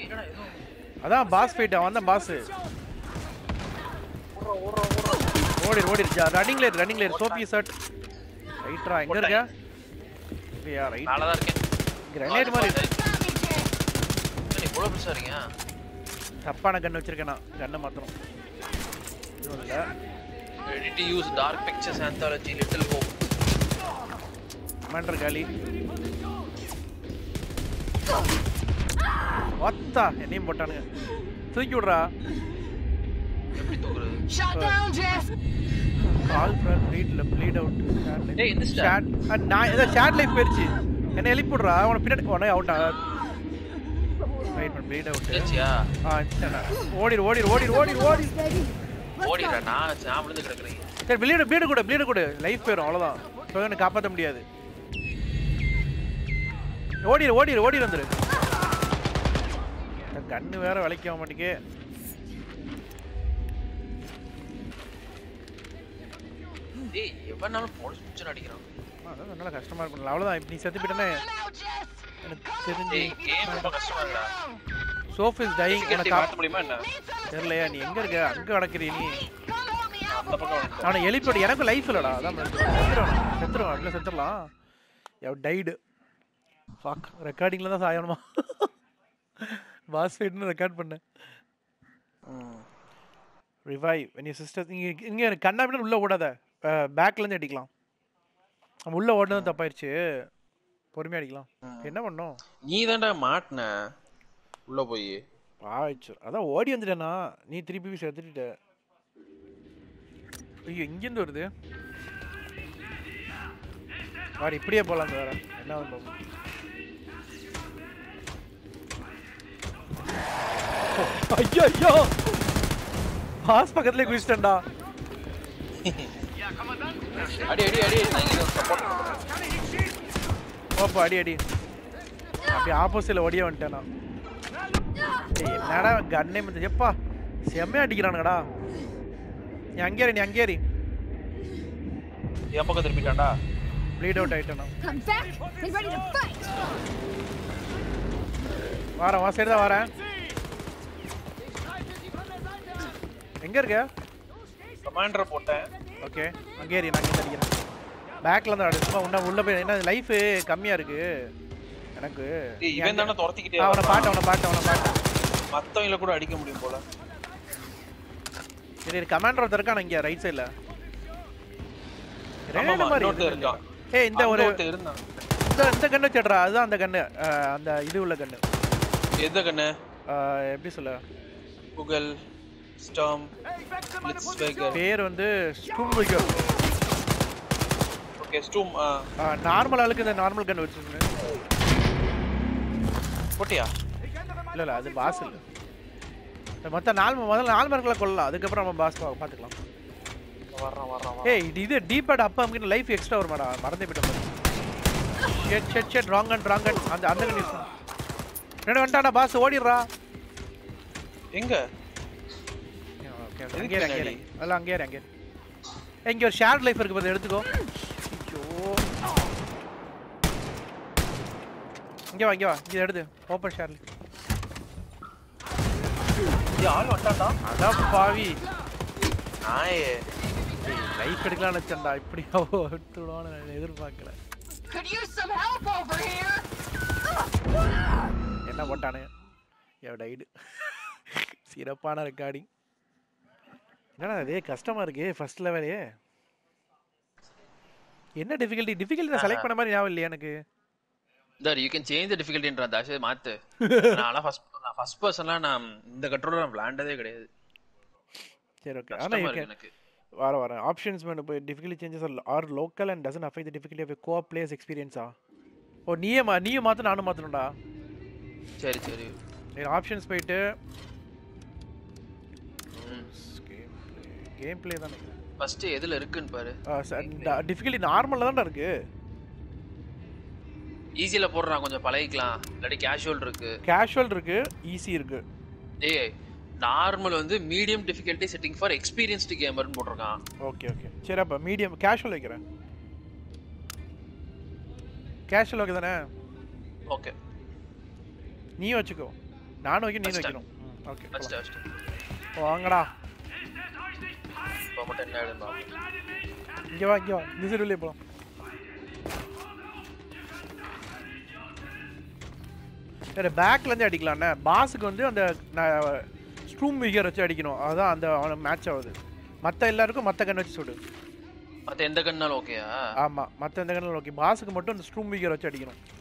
அதான் pass fight அவன் தான் பாஸ் ஓடி ரன்னிங் லேர் சோபி ஷாட் ரைட்ரா எங்க இருக்க இல்லையா ரைட் நாளா தான் இருக்கேன் கிரனேட் மாதிரி நீ இவ்வளவு பெருசா இருக்கீங்க தப்பான கன் வச்சிருக்கேன் நான் கன்னை மாத்தணும் இது இல்ல ready to use dark pictures anthology little hope commander காலி வாத்தா என்னையும் போட்டானுங்க தூக்கி விடுறா எப்படி தூக்குறது Shut down, Jeff. கால் ஃப்ரண்ட் ப்ளீட் அவுட் ஏய் இந்த ஷாட் நான் ஏதோ ஷாட் லைஃப் போயிருச்சு என்ன எழுப்பி விடுறா அவனை பின்னாடி உடனே அவுட் வெயிட் பண்ண ப்ளீட் அவுட் ஏச்சியா ஓடிரு ஓடிடா நான் சாப்பிட்டு கிடக்குறேன் சரி ப்ளீட் கூட லைஃப் போயிடும் அவ்வளவுதான் இப்போ என்ன காப்பாற்ற முடியாது ஓடிரு வந்துரு கண்ணு வேற விலைக்க மாட்டேங்க டேய் எவனாலும் போலீஸ் புடிச்சு அடிக்கிறான் அதான் நல்லா கஷ்டமா இருக்கும் அவ்வளவுதான் இப்போ நீ செத்து போயிட்டனே எனக்கு தெரிஞ்சு கேம் ரொம்ப கஷ்டமா இருக்குடா சோஃபிஸ் டைங் எனக்கு காட்ட முடியுமா என்ன தெரியலையா நீ எங்க இருக்க அங்க நடக்கிறீ நீ அந்த பக்கம் அவனை எழுப்பிடு எனக்கு லைஃப் இல்லடா அதான் செத்துருவான் அதில் செத்துடலாம் யவ் டைடு ஃபாக் ரெக்கார்டிங்கில் தான் சாயணுமா பாஸ் ஃபைட்னு ரெக்கார்ட் பண்ணேன் ரிவைவ் வென் யூ சிஸ்டர் இங்கே கண்ணா பின்னா உள்ளே ஓடாத பேக்லேருந்து அடிக்கலாம் நம்ம உள்ளே ஓடினது தப்பாயிருச்சு பொறுமையாக அடிக்கலாம் என்ன பண்ணோம் நீ தான்டா மாட்டின உள்ள போய் ஆயிடுச்சு அதான் ஓடி வந்துட்டேண்ணா நீ திருப்பி செத்துட்ட ஐயோ இங்கேருந்து வருது வேற இப்படியே போகலாம் வேற என்ன போகும் ஐயோ பாஸ் பக்கத்துலேயே குதிச்சிட்டேன்டா அடி ஓப்பா அடி அப்படி ஆப்போசிட்ல ஓடியே வந்துட்டேன் நான் என்னடா கண்ணே வந்து எப்பா செம்மையா அடிக்கிறானுங்கடா நீ அங்கேறி என் பக்கம் திருப்பிட்டான்டா ப்ளீட் அவுட் ஆயிட்டேன் நான் Come back and ready to fight. வா சைடு தான் வரேன் எங்க இருக்க கமாண்டர் போட்டேன் ஓகே அங்கேறி நான் இங்கே அடிக்கிறேன் பேக்ல இருந்து அடி சும்மா உள்ள போய் என்ன லைஃப் கம்மியா இருக்கு எனக்கு இவன் தானே துரத்திக்கிட்டே அவனை பாட்டு மத்தவங்கள கூட அடிக்க முடியும் போல சரி கமாண்டர் ஒருத்தர் இருக்கான் இங்க ரைட் சைடுல ரெண்டு மாதிரி இருக்கான் ஏய் இந்த ஒரு இருந்தான் இந்த கண்ணு வச்சிடுறா அதுதான் அந்த கண்ணு அந்த இது உள்ள கண்ணு எந்த கண்ணு எப்படி சொல்ல கூகுள் ஸ்டார்ம் பிளிட்ஸ்வேகர் பேர் வந்து ஸ்டூம்விகர் ஓகே ஸ்டூம் நார்மல் ஆளுக்கு இந்த நார்மல் கன் வச்சிருக்கேன் போட்டியா இல்ல அது பாஸ் இல்ல முதல்ல நாலு மரங்களை கொள்ளலாம் அதுக்கப்புறம் நம்ம பாஸ் பார்த்துக்கலாம் வர்றான் ஏய் இது டீபேட் அப்ப நமக்கு லைஃப் எக்ஸ்ட்ரா வருமாடா மறந்தே போயிட்டேன் ஷெட் ராங் அண்ட் அந்த கண்டிஷன் ரெண்டு வந்துட்டானா பாஸ் ஓடிடுறா எங்க ஓகே அங்கே இங்க ஒரு ஷேர் லைஃப் இருக்கு பாரு எடுத்துக்கோ ஐயோ இங்க வா இங்க எடுத்து ஓபன் ஷேர் லைஃப் ஆள் வந்தாடா அதான் பாவி நாயே லைஃப் எடுக்கலாம்னு வச்சேன்டா இப்படி எடுத்துடுவான்னு நான் எதிர்பார்க்கல Could use some help over here. என்ன போட்டானு டைடு சிறப்பான ரெக்கார்டிங் என்னடா அதே கஷ்டமா இருக்கு ஃபர்ஸ்ட் லெவலே என்ன டிஃபிகல்ட்டி செலக்ட் பண்ண மாதிரி ஞாபகம் இல்லையா எனக்கு that you can change the டிஃபிகல்ட்டின்ற தாஷே மாத்து நான் ஃபர்ஸ்ட் பர்சன்ல நான் இந்த கண்ட்ரோலர் நான் விளையாண்டதே கிடையாது சரி ஓகே ஆனா எனக்கு வர ஆப்ஷன்ஸ் மேல போய் difficulty changes are local and doesn't affect the difficulty of a co-op players எக்ஸ்பீரியன்ஸா ஓ நீயும் மாத்து நானும் மாத்தணும்டா சரி ஆப்ஷன்ஸ் போயிட்டு கேம் ப்ளே தானே ஃபர்ஸ்ட் எதுல இருக்குன்னு பாரு டிஃபிகல்ட்டி நார்மல்ல தான்டா இருக்கு ஈஸில போடுறான் கொஞ்சம் பழகிக்கலாம் இல்லாட்டி கேஷுவல் இருக்கு ஈஸி இருக்கு டேய் நார்மல் வந்து medium difficulty setting for experienced கேமர்னு போட்டுருக்கான் ஓகே சரி அப்ப மீடியம் கேஷுவல் வைக்கிறேன் கேஷுவல் ஓகே தானே ஓகே நீ வச்சுக்கோ நானும் வைக்கணும் நீ வைக்கணும் ஓகே ஃபர்ஸ்ட் வாங்கடா இப்போ மட்டும் என்ன ஆயிடுமா இங்க வா இந்த சைடு வெளியே போலாம் வேற பேக்ல இருந்து அடிக்கலாம்ண்ணே பாஸுக்கு வந்து அந்த ஸ்ட்ரூம் விகர் வச்சு அடிக்கணும் அதான் அந்த அவன மேட்ச் ஆகுது மத்த எல்லாருக்கும் மத்த கன் வச்சு சுடு மத்த எந்த கன்னாலும் ஓகேயா ஆமா மத்த எந்த கன்னாலும் ஓகே பாஸுக்கு மட்டும் அந்த ஸ்ட்ரூம் விகர் வச்சு அடிக்கணும்